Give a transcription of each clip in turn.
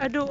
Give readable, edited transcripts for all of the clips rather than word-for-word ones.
Aduh.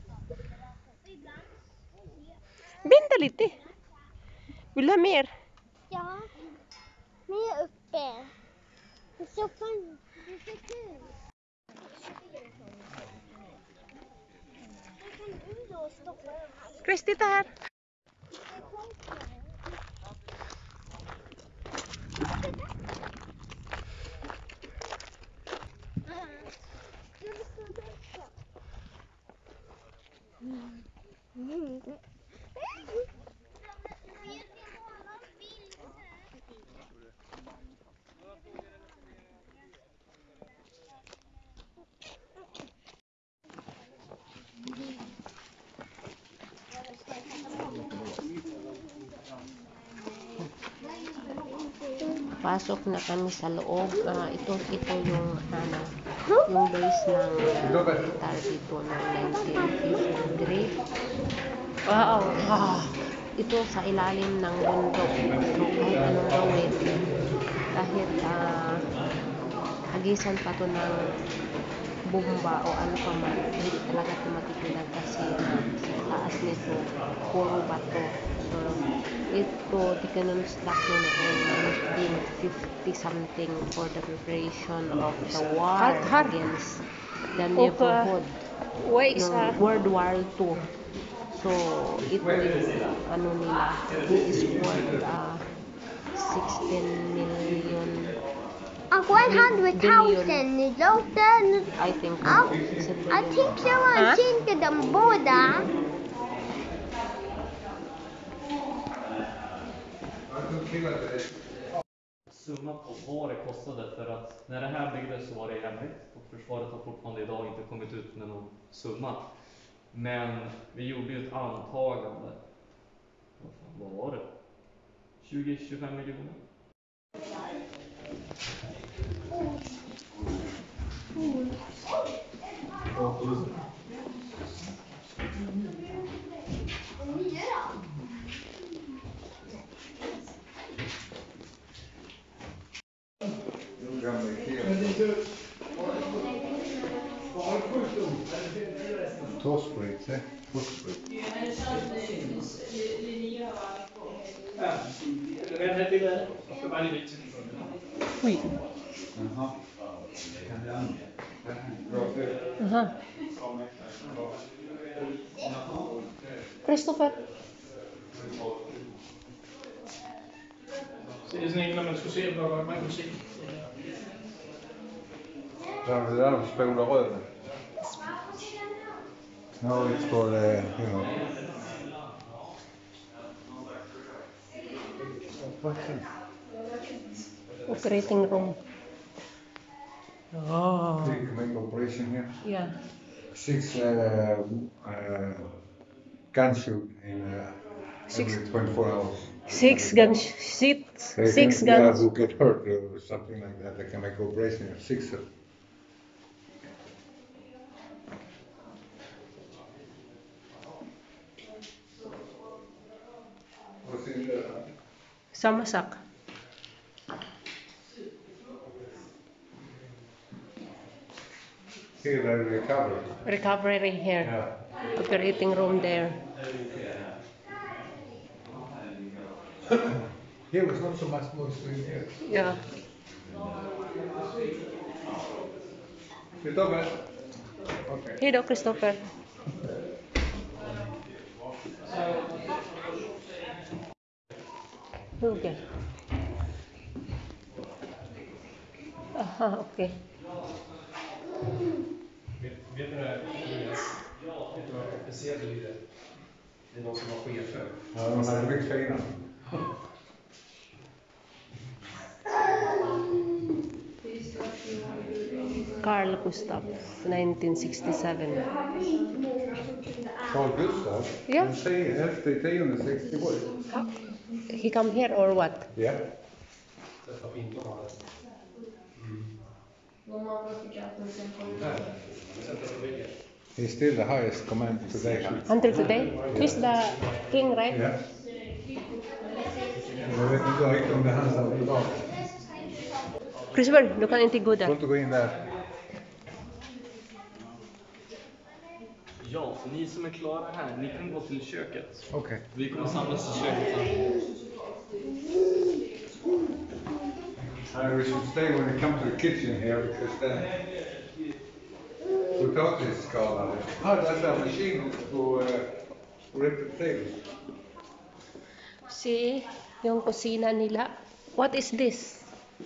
Vänta lite. Vill du ha mer? Ja, mer uppe. Så fan, det är så kul. Jag kan ändå stoppa den här. Chris, titta här. Pasok na kami sa loob. Ito yung yung base ng military dito ng 1953. Wow! Ito sa ilalim ng bundok. So kahit anong gawin, kahit hagisan pa to ng bomba o ano pa man, hindi talaga ito matitinag kasi sa taas nito puro bato. So ito construction noong 1950 something for the preparation of the war against the neighborhood noong World War II. So ito yung ano nila, it is worth 16 million 100,000 låten. I think I think so. I think de båda. Summan på vad det kostade, för att när det här byggdes så var det hemligt och försvaret har fortfarande idag inte kommit ut med någon summa. Men vi gjorde ju ett antagande. Vad var det? 20-25 miljoner. Torsprit, torsprit. Ui. Aha. Christopher. Så det är sån när man skulle se vad man kunde se. Det där de spolar röven. No, it's for you know. Operating room. Oh. You can make operation here. Yeah. 6 gun shoot in every 24 hours. 6 guns. 6 guns. Yeah, who get hurt or something like that. They can make operation of 6 of them. What's in there? Samma sak. Here they recover. Recovery here. Yeah. Operating room there. Here was not so much more swing here. Yeah. Christopher. Okay. Hej då, Christopher. Okay. Aha, okej. Vet du det? Vet du vad officer betyder? Det är de som var chefer. Ja, de hade mycket fina. Carl Gustav, 1967. Carl Gustav? Yeah. Den 11/10/67. He come here or what? Yeah. He's still the highest command today. Until today? He's the king, right? Yeah. Jag vet inte riktigt om det är han som är bra. Christopher, du kan inte gå Jag där. får inte gå in där. Ja, ni som är klara här, ni kan gå till köket. Okay. Vi kommer samlas i köket sen. We should stay when we come to the kitchen here because then without this scholar. Oh, that's a machine to rip the tables. See, yung kusina nila. What is this?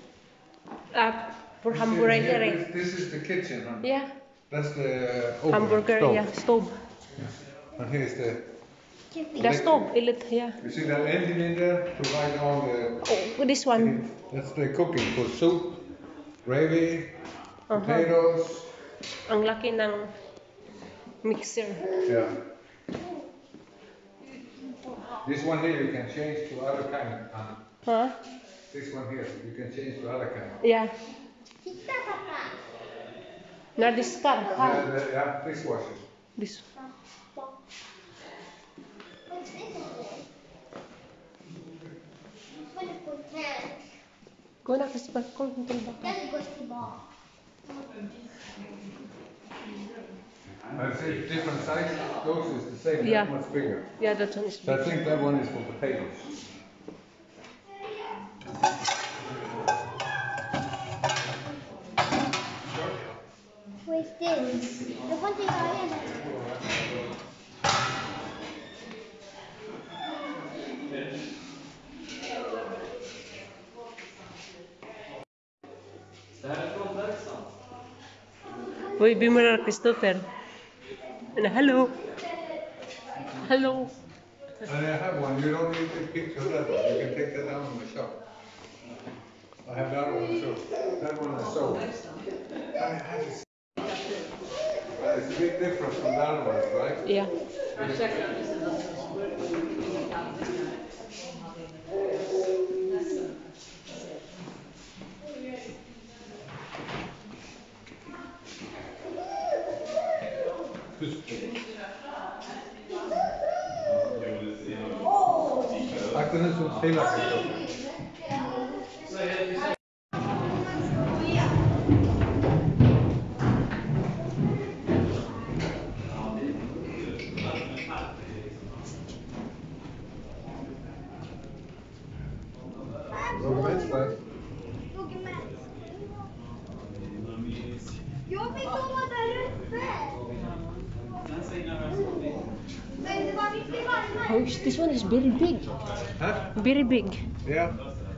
For hamburger. This is the kitchen. Huh? Yeah. That's the oven Hamburger, stove. yeah, stove. And here's the. The stove, yeah. You see that engine in there to ride all the. Oh, this one. That's the cooking for soup, gravy, potatoes. Ang laki ng mixer. Yeah. This one here you can change to other kind. Huh? This one here you can change to other kind. Yeah. Na discard. Yeah, dishwasher. This. Go na kasi balkon ng tulba. I see different size. Those is the same. Yeah. That much bigger. Yeah, that one is So I big. think that one is for potatoes. Where's this? The one thing I am. Det här är från verkstaden. Uy, bimura Christopher. Hello. Hello. And I have one. You don't need to picture that one. You can take that down in the shop. I have that one too. That one is sold. It's a bit different from the other ones, right? Yeah. Akta nu som spelar sig. Jag vill komma där uppe. Men det var mycket varmare. Oh, this one is very big. Huh? Very big. Yeah.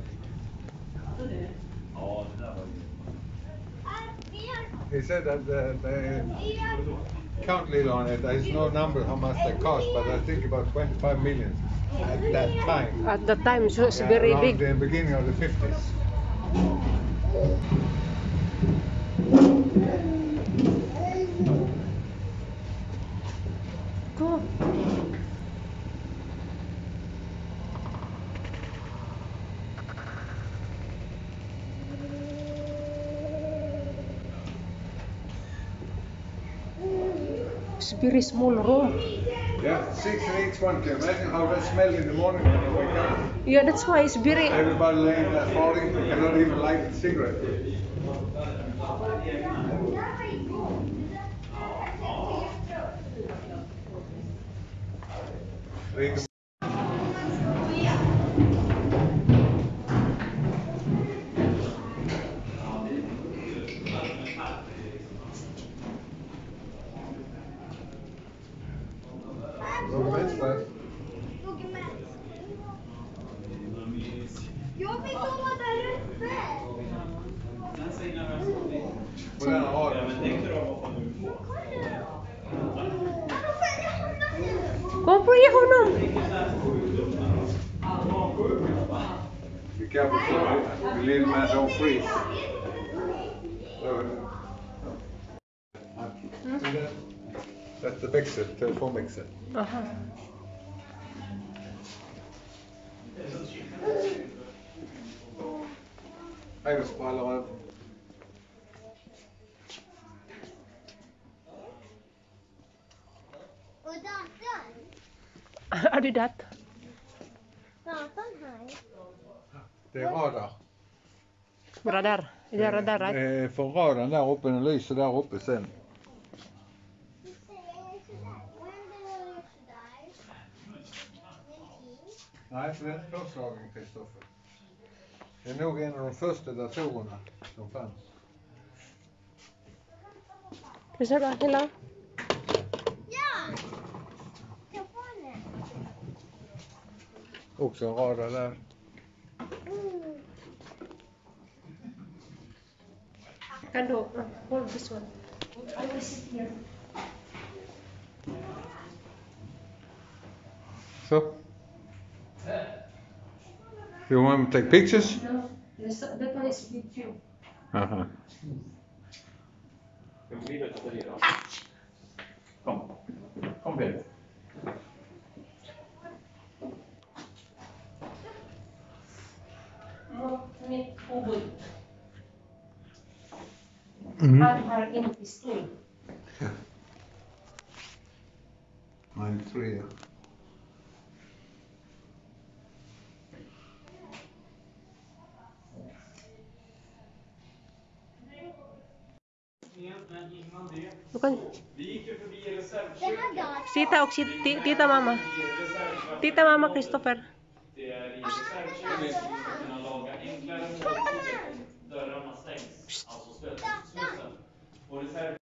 He said that the count little on it. There's no number how much they cost, but I think about 25 million at that time. At the time, so it's Yeah, very around big. the beginning of the 50s. Go. It's very small room. Yeah, 6 in each one. Can you imagine how that smells in the morning when you wake up? Yeah, that's why it's very. Everybody laying there falling, they cannot even light a cigarette. Jag vill komma där uppe. Moderna har Go bring honom. Be careful, the little man don't freeze. That's the mixer, telephone mixer. Aha. I was spoiler. Och datorn. Are you that? Datorn här. Det är radar. Radar. Is that radar, Det right? är från radarn där uppe, den lyser där uppe sen. Nej, det är inte plåtslagen, Kristoffer. Det är nog en av de första datorerna som fanns. Bisa ba? Hello? Ja! Telefonen. Också en radar där. Kan du hold this one? I will sit here. So, you want to take pictures? No, that one is with you. Uh-huh. Kom Peter. Mitt huvud. Mm-hmm. Han har en pistol. Mine 3. Men innan det, Du kan vi gick ju förbi Den reservköket. har dator. Sita och tita mamma. Tita mamma Kristoffer. Det är i reservköket som vi ska kunna laga enklare måltider om dörrarna stängs, alltså slussen. Och reserv...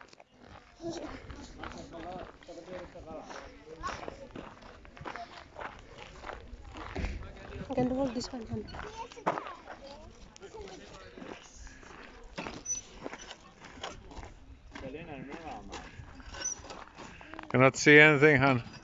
Can you hold this one? Cannot see anything, hon.